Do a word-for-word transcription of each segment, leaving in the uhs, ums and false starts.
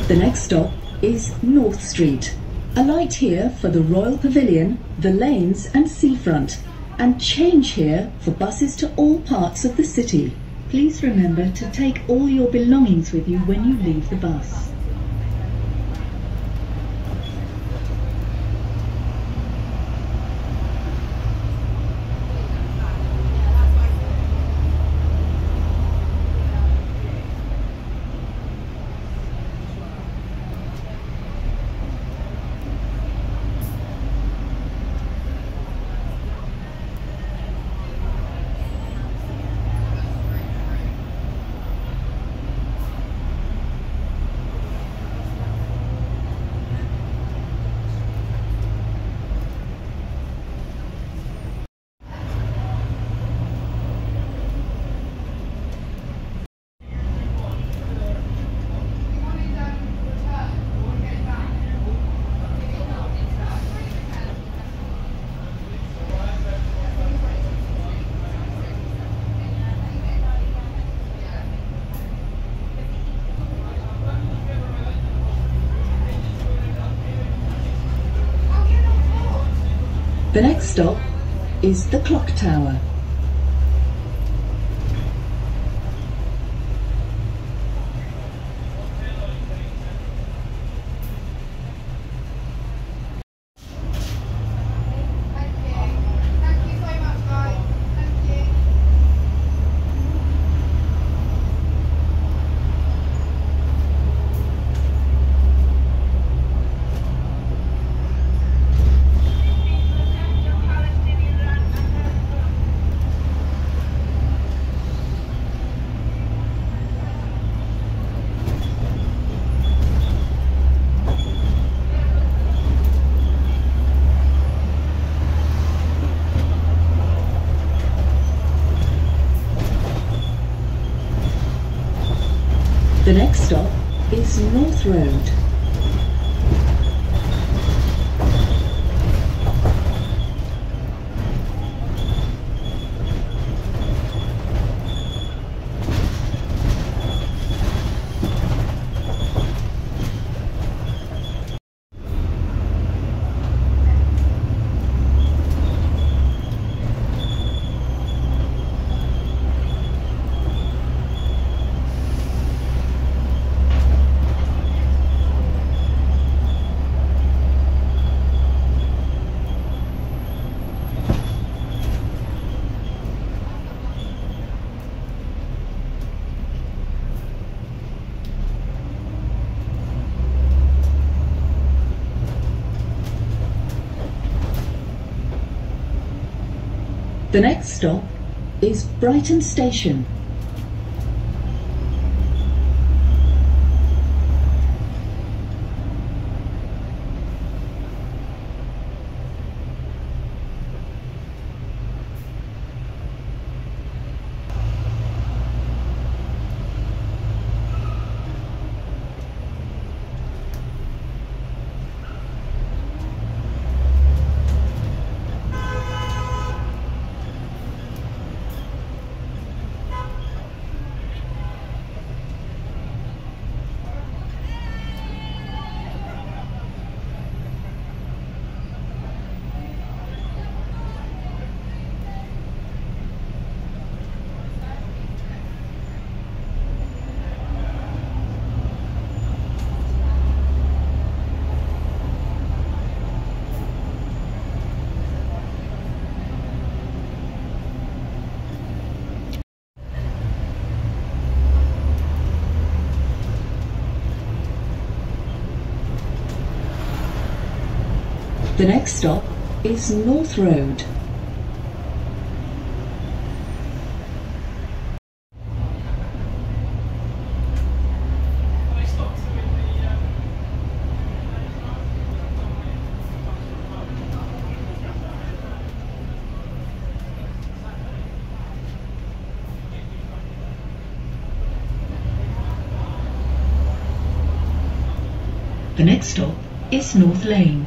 The next stop is North Street. Alight here for the Royal Pavilion, the lanes and seafront, and change here for buses to all parts of the city. Please remember to take all your belongings with you when you leave the bus. The next stop is the Clock Tower. The next stop is North Road. The next stop is Brighton Station. The next stop is North Road. The next stop is North Lane.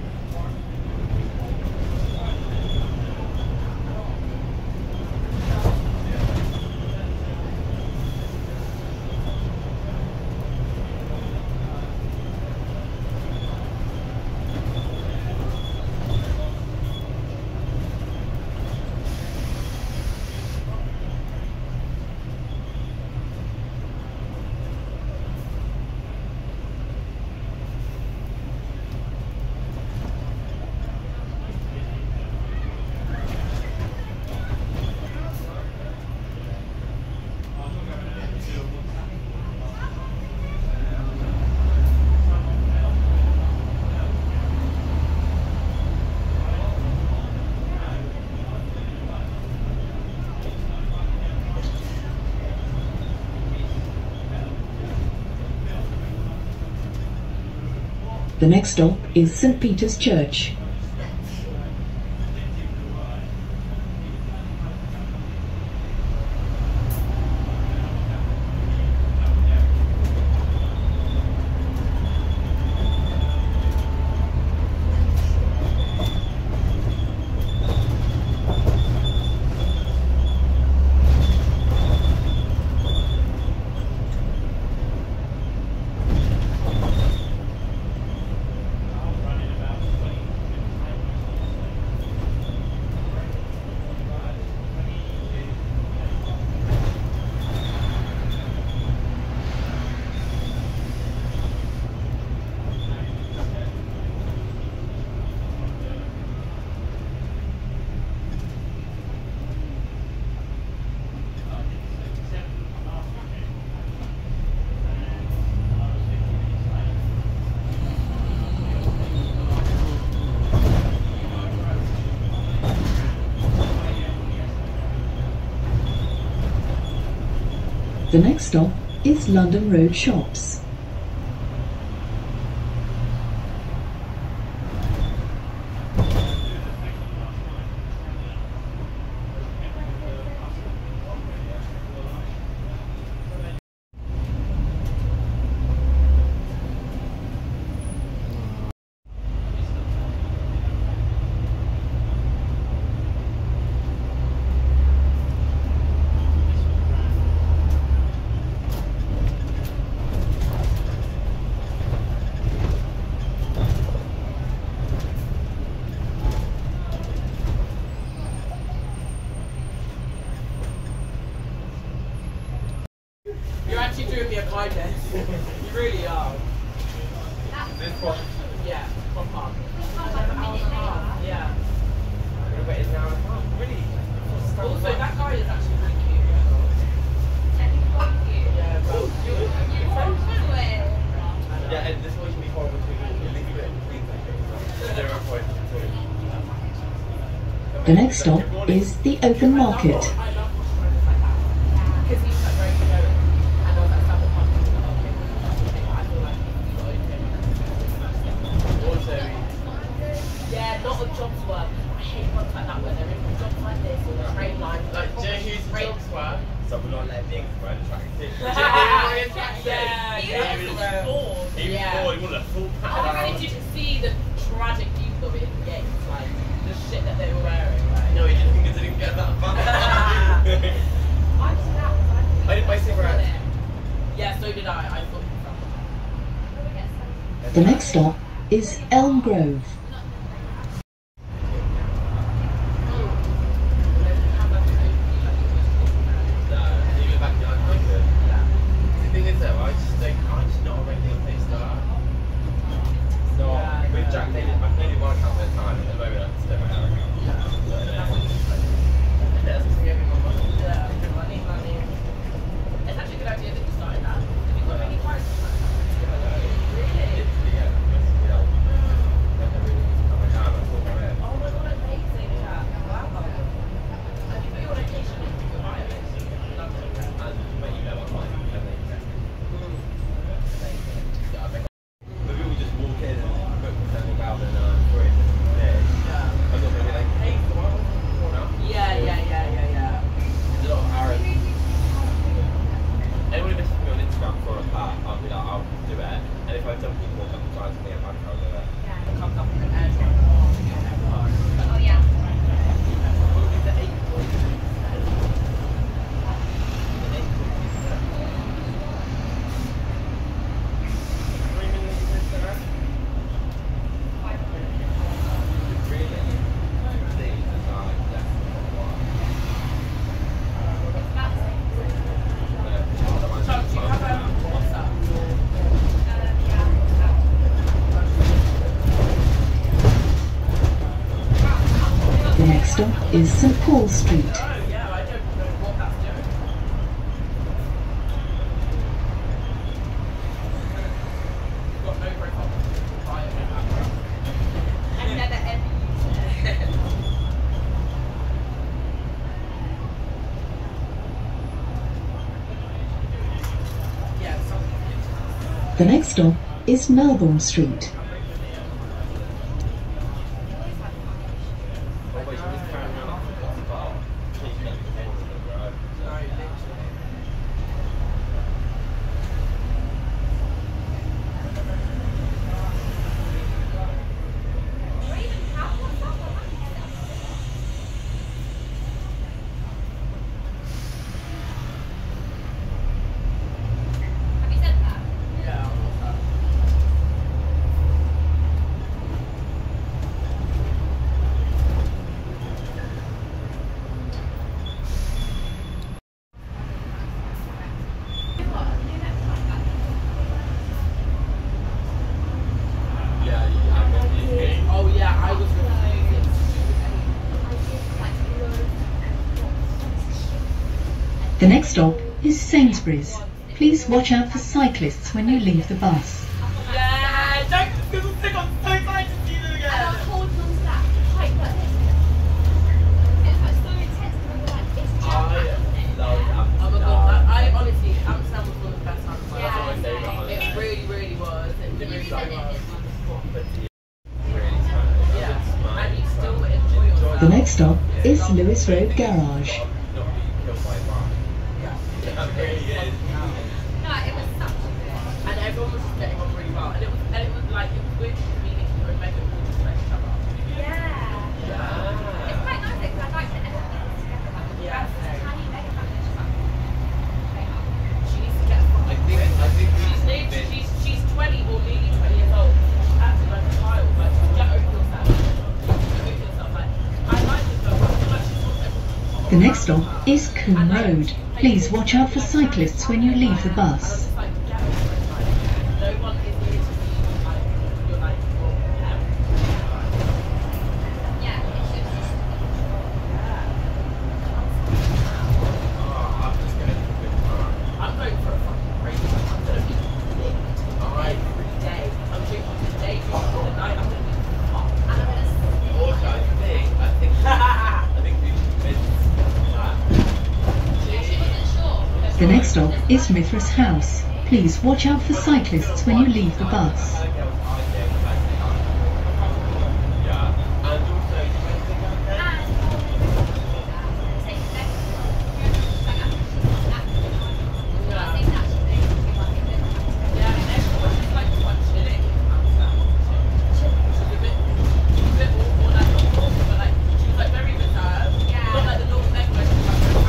The next stop is Saint Peter's Church. The next stop is London Road Shops. You're actually doing me a kindness. You really are. This one? Yeah, one part. Yeah. I'm gonna wait an hour and a half. Really? Also, that guy is actually really cute. Yeah, well, you're, you're friends with him. Yeah, and this one can be horrible too. You leave it between seconds. Zero point two. The next stop is the Open Market. I love friends like that. Because he's like very good. And all that stuff will come to the market. I feel like he's got open. Also, Yeah, not a jobs work. I hate ones like that where they're in jobs like this or the train lines. like, do you know who's Great. jobs were? Someone not letting things were attractive. Yeah, He yeah, was yeah. bored. He was Yeah. bored. He wanted a full I pack. really didn't see the tragic views of it in the games, like the shit that they were wearing. Like. No, he didn't think it didn't get that far. I just that. I didn't buy cigarettes. Yeah, so did I. I thought. The next stop is Elm Grove. No, even back then, I think that. The thing is though, I just don't, I'm just not a regular play star. So, Yeah, with yeah. Jack, they did, I've played one account at a time, and at the moment I just don't know how I That's just giving my money. Yeah, money, money. It's actually a good idea that you started that. Have you got any prices? Really? Yeah, yeah. Never really used to come down, I thought I had. Oh my god, amazing, Jack. Wow. Have you put your location in your bio? London. And, but you know, I'm like, I think that. Yeah, I think. But people just walk in and book something about and uh, for it, yeah. I'm not gonna be like, hey, come on, come on now. Yeah, yeah, yeah, yeah, yeah. There's a lot of Arabs. Anyone who messages me on Instagram for a part, I'll be like, I'll do it. And if I've done people a couple of times and they have back, I'll do it. It comes up with an airdrop. Oh yeah. What is the eight points? The eight points. Three million points there? Really? These are like less than one. So, do you have um, WhatsApp? The next stop is Saint Paul Street. Oh yeah, I don't know what that's doing. You've got no profile picture, bio, no background. I've never ever used it. Yeah, something. The next stop is Melbourne Street. The next stop is Sainsbury's. Please watch out for cyclists when you leave the bus. Yeah, don't, because I'm sick, I'm so excited to see them again. And I was holding on to that tight, but it was so intense. And we were like, it's jam packed. love Oh my god, I, I honestly, Amsterdam was one of the best times of my Yeah, life. same. It really, really was. It really, really was. Yeah. Yeah, and you still enjoy yourself. The next stop is Lewis Road Garage. No, it was such a good. And everyone was just getting on really well. And it was, and it was like, it was weird to me that you and Megan all just met each other. Yeah. Yeah. It's quite nice because I like that everyone is together. Like, Yeah. yeah. Tiny Megan Manage, but She needs to get a I think I think She's, nearly, she's, she's twenty or nearly twenty years old. She's acting like a child. Like, get over yourself. Get over yourself. Like, I like this girl. I feel like she's got everything. The next stop is Coombe Road. Please watch out for cyclists when you leave the bus. Like, get over it. Like, no one is here to be like, you're like, well, yeah. yeah, it's just. Oh, I'm just going to a good time. I'm going for a fucking crazy one. I'm going to be lit every day. I'm drinking today, drinking the night. I'm going to be hot. And I'm gonna sit. Also, I think I think I think we missed that. Yeah, she wasn't sure. The next stop is Mithras House. Please watch out for cyclists when you leave the bus. I think I was I think I think yeah, and also you went to go there. And take the next one. Like, I'm just like, I think that should be like a bit. Yeah, and everyone is like quite chilling in Amsterdam. She's a bit, she's a bit awkward, like not awkward, but like she was like very reserved. Yeah. Not like the normal neck where she's like very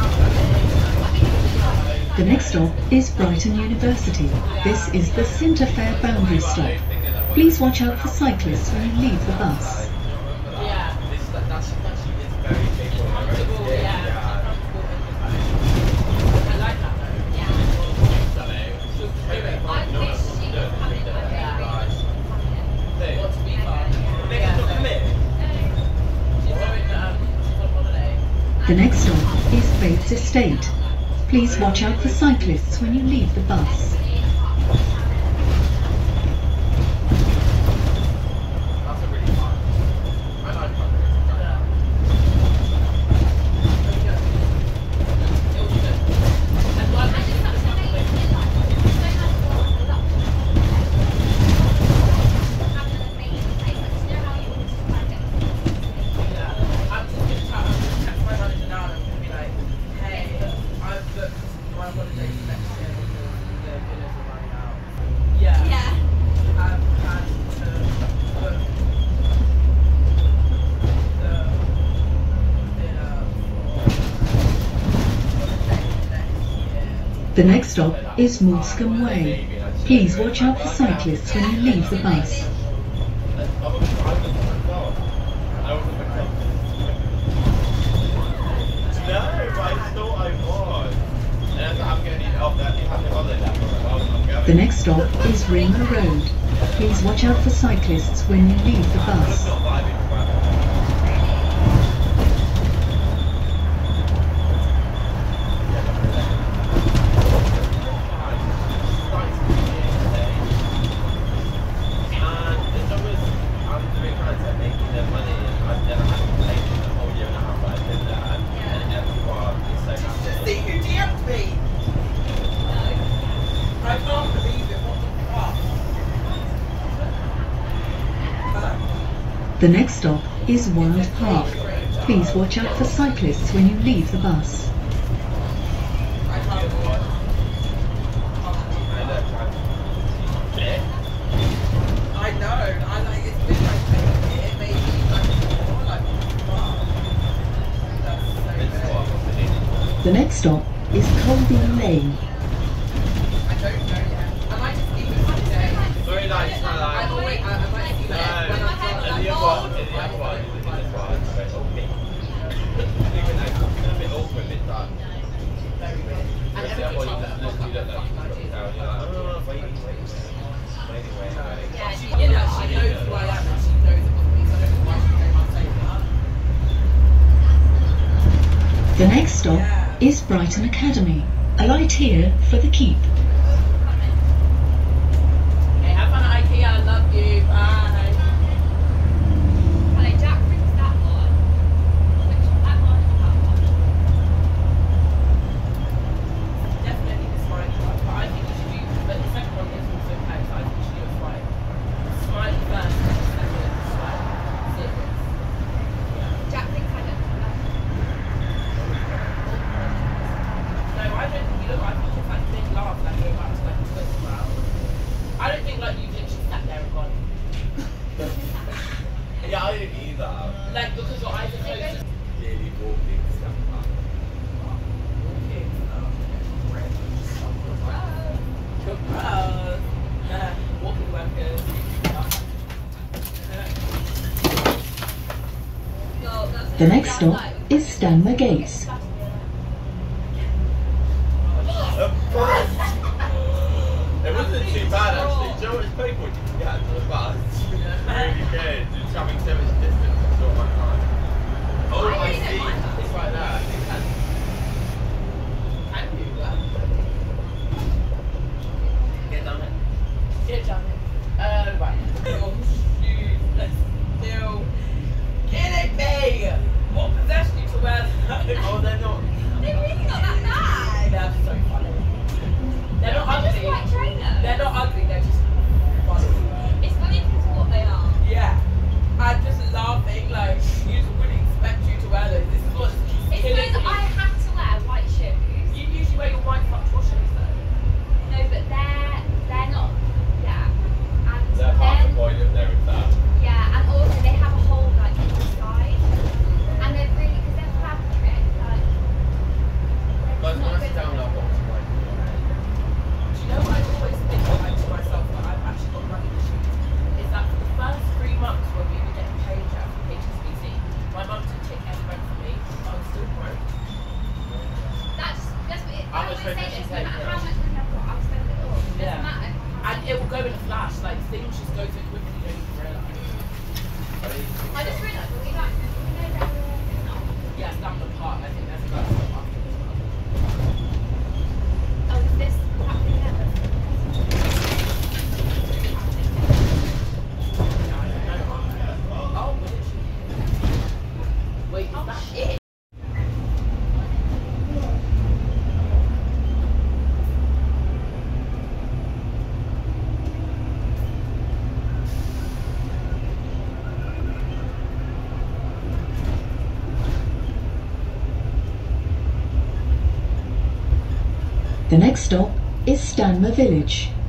out. The next stop is Brighton University. This is the Centre Fair boundary stop. Please watch out for cyclists when you leave the bus. Yeah. This that that's actually is very big. Comfortable, yeah. Yeah. Comfortable and I like that though. Yeah. She'll do it. I wish she could come in one day. Want to be fun. Next stop, come here. She's going, um, she's on holiday. The next stop is Bates Estate. Please watch out for cyclists when you leave the bus. That's a really fun. I like fun. And one, And it's such an amazing life. It's so nice to walk the lot. Having an amazing place. Like, do you know how you always just like it? yeah, I'm just going to tell, I'm going to text my manager now and I'm going to be like, hey, I've booked my holiday for next year because the dinners are running out. Yeah. Yeah. I've had to book the dinner for holiday next year. The next stop is Moulscombe Way. Please watch out for cyclists when you leave the bus. No, but I thought I was. And I'm going to need off that. You have to follow that. I'm going. The next stop is Ringo Road. Please watch out for cyclists when you leave the bus. Not vibing for that. See who D M'd me? I can't believe it. What the fuck? The next stop is Wild Park. Please watch out for cyclists when you leave the bus. I can't believe it. I know. I like it's been like it made me like more like wow. That's so good. The next stop is Colby Lane. I don't know yet. I might just leave it for today. Very nice, I like. I'm always, I, I might leave it when I'm done. And the other one, and the other one, is this one, but it's all me. Even though it's a bit awkward this time. Very weird. And Whereas the every other one, time you I look, you look like fucking you look idea. down, you're like, oh, wait, wait, wait. Waiting, waiting, waiting. Yeah, She, she you know, did. she knows who I am and she knows it was me, so I don't know why she came out saying that. The next stop Yeah. is Brighton Academy. Alight here for the keep. Hey, have fun at IKEA. I love you. Bye. Hello, Jack brings that one. Which that one, that one. Definitely the smiley one, but I think you should do, but the second one is also okay, so I think you should do a smiley. Smiley first, and the second smiley. Serious. Jack thinks I don't know that. No, I don't think you look, I think it's like big laugh, like you're about to like twist around. I don't think like you literally sat there and gone. Yeah, I didn't either. Like because your eyes are closed. Really walking stuff up. Okay. Good girls. Uh, walking workers. No, that's The next stop is Stanmer Gates. A bus! It wasn't too bad actually. Do you know what it's paid for? You can get to the bus. It's really good. It's travelling so much distance. It's all my time. Oh, I I really don't see. mind. It's like that. I think that's. Can you? Get down it. Get down it. Uh, right. Oh, shoot. Let's still. Kidding me! What possessed you to wear that? Oh, they're not. They're really not that bad. They're so funny. They're not They're just ugly. white trainers. They're not ugly, they're just funny. It's funny because of what they are. Yeah. I'm just laughing like you wouldn't expect you to wear those. This is what's It's killing because me. I had to wear white shoes. You usually wear your white front shoes though. No, but they're they're not. Yeah. And They're half the then point of their that. yeah, and also they have a hole like in the side, and they're really because they're fabric like. But They're it's not nice good. down that box. Do you know what I always think like to myself that I've actually got running issues? Is that for the first three months when we were getting paid out from H S B C, my mum didn't take any rent from me, I was still broke. That's that's what it, How I much always rent say does she this. No take, matter yeah? how much money I've got, I'll spend it all. It Yeah. doesn't matter. And it will go in a flash, like things just go so quickly you don't even realise. I just realised when we like we know that we're not. Yeah, Stamford Park, I think there's a guy from Park as well. Oh, is this happening now? Yeah, I don't know. Oh, what is she? Wait, is Oh that shit! The next stop is Stanmer Village.